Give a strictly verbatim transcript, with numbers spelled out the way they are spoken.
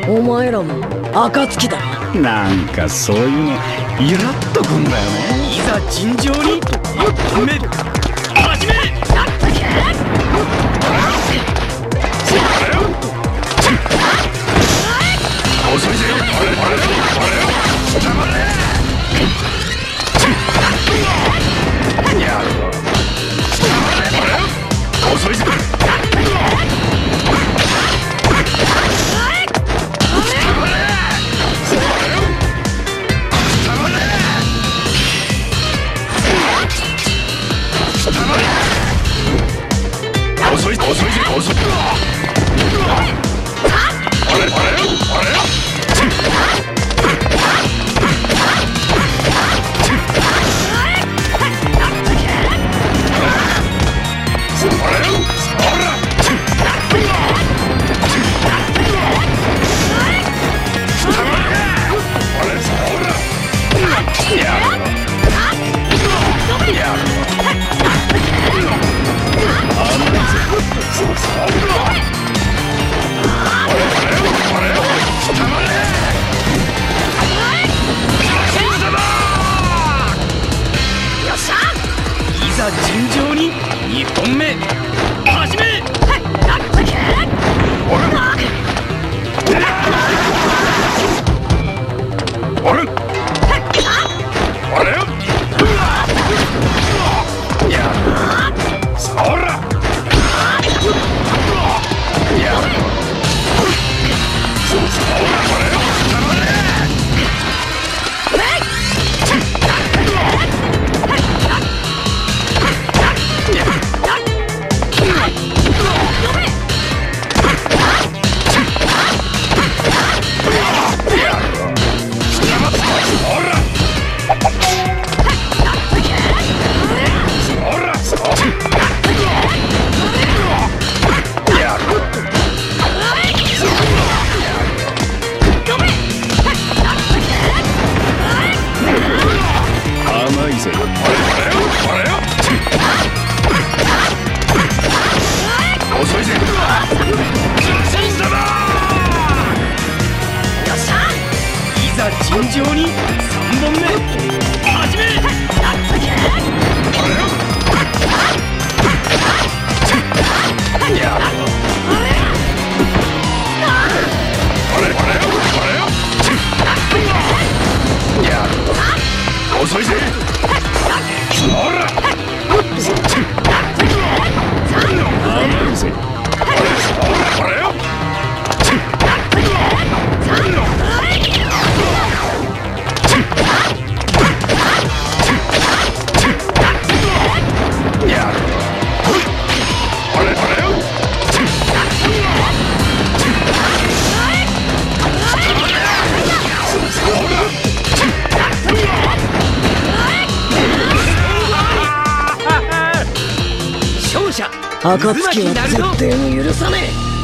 お前らも暁だな。 なんかそういうのイラッとくんだよね。 いざ尋常に一本目始め。遅いぜ。遅いぜ。遅い遅い遅い。あれあれあれ。尋常ににほんめ始め。尋常にさんぼんめ始め。遅いぜ。 暁は絶対に許さねえ。